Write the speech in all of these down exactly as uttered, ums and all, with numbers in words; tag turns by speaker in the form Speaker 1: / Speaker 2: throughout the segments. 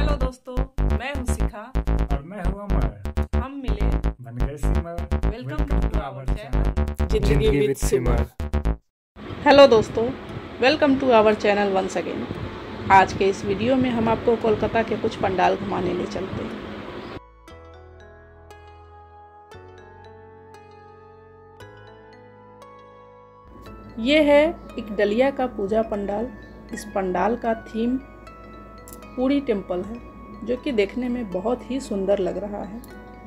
Speaker 1: Hello दोस्तों, मैं हूँ शिखा
Speaker 2: और मैं हूँ अमर।
Speaker 1: हम मिले
Speaker 2: बन गए Simar.
Speaker 1: Welcome to our channel
Speaker 2: जिंदगी
Speaker 1: विद
Speaker 2: विद सिमर।
Speaker 1: हेलो दोस्तों, welcome to our channel once again. आज के इस वीडियो में हम आपको कोलकाता के कुछ पंडाल घुमाने ले चलते हैं। ये है एक डलिया का पूजा पंडाल। इस पंडाल का थीम पूरी टेम्पल है, जो कि देखने में बहुत ही सुंदर लग रहा है।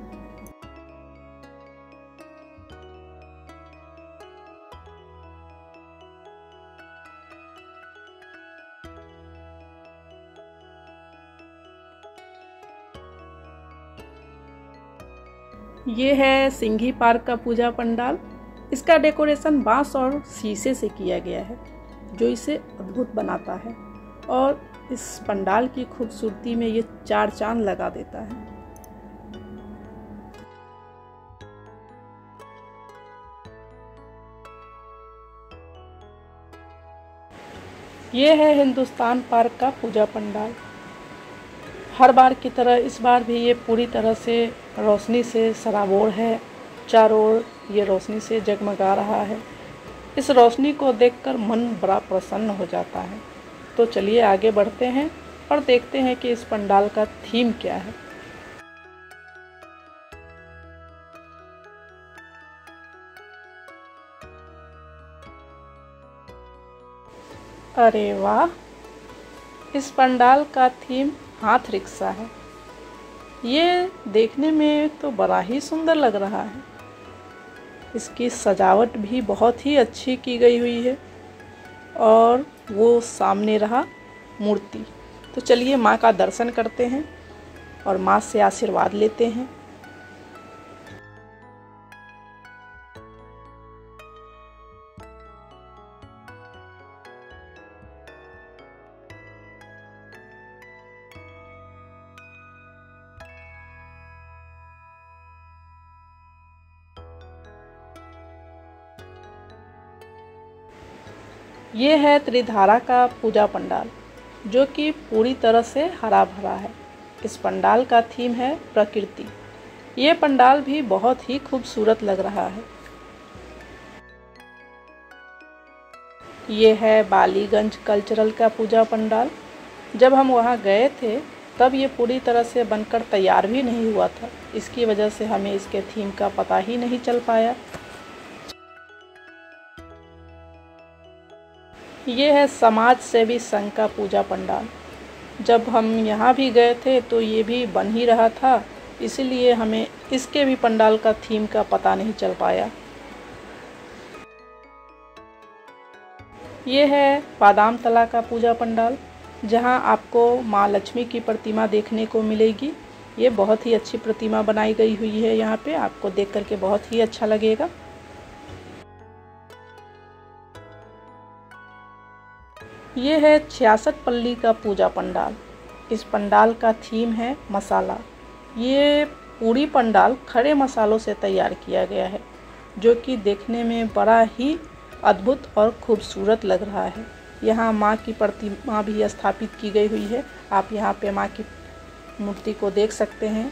Speaker 1: ये है सिंघी पार्क का पूजा पंडाल। इसका डेकोरेशन बांस और शीशे से किया गया है, जो इसे अद्भुत बनाता है और इस पंडाल की खूबसूरती में ये चार चांद लगा देता है। ये है हिंदुस्तान पार्क का पूजा पंडाल। हर बार की तरह इस बार भी ये पूरी तरह से रोशनी से सराबोर है। चारों ओर ये रोशनी से जगमगा रहा है। इस रोशनी को देखकर मन बड़ा प्रसन्न हो जाता है। तो चलिए आगे बढ़ते हैं और देखते हैं कि इस पंडाल का थीम क्या है। अरे वाह, इस पंडाल का थीम हाथ रिक्शा है। ये देखने में तो बड़ा ही सुंदर लग रहा है। इसकी सजावट भी बहुत ही अच्छी की गई हुई है और वो सामने रहा मूर्ति। तो चलिए माँ का दर्शन करते हैं और माँ से आशीर्वाद लेते हैं। ये है त्रिधारा का पूजा पंडाल, जो कि पूरी तरह से हरा भरा है। इस पंडाल का थीम है प्रकृति। ये पंडाल भी बहुत ही खूबसूरत लग रहा है। ये है बालीगंज कल्चरल का पूजा पंडाल। जब हम वहाँ गए थे तब ये पूरी तरह से बनकर तैयार भी नहीं हुआ था। इसकी वजह से हमें इसके थीम का पता ही नहीं चल पाया। ये है समाज सेवी संघ का पूजा पंडाल। जब हम यहाँ भी गए थे तो ये भी बन ही रहा था, इसलिए हमें इसके भी पंडाल का थीम का पता नहीं चल पाया। ये है बादाम तला का पूजा पंडाल, जहाँ आपको माँ लक्ष्मी की प्रतिमा देखने को मिलेगी। ये बहुत ही अच्छी प्रतिमा बनाई गई हुई है। यहाँ पे आपको देख करके बहुत ही अच्छा लगेगा। ये है छियासठ पल्ली का पूजा पंडाल। इस पंडाल का थीम है मसाला। ये पूरी पंडाल खड़े मसालों से तैयार किया गया है, जो कि देखने में बड़ा ही अद्भुत और खूबसूरत लग रहा है। यहाँ माँ की प्रतिमा भी स्थापित की गई हुई है। आप यहाँ पे माँ की मूर्ति को देख सकते हैं।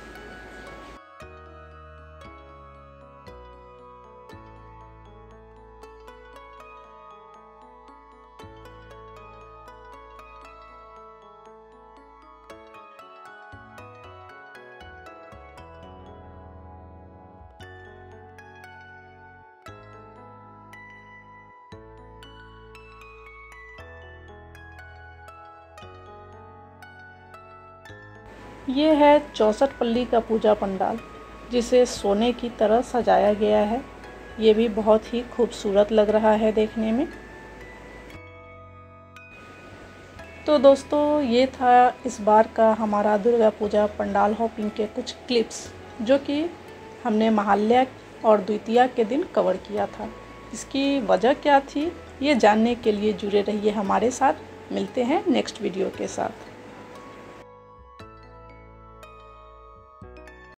Speaker 1: ये है चौसठ पल्ली का पूजा पंडाल, जिसे सोने की तरह सजाया गया है। ये भी बहुत ही खूबसूरत लग रहा है देखने में। तो दोस्तों, ये था इस बार का हमारा दुर्गा पूजा पंडाल हॉपिंग के कुछ क्लिप्स, जो कि हमने महालया और द्वितीया के दिन कवर किया था। इसकी वजह क्या थी, ये जानने के लिए जुड़े रहिए हमारे साथ। मिलते हैं नेक्स्ट वीडियो के साथ।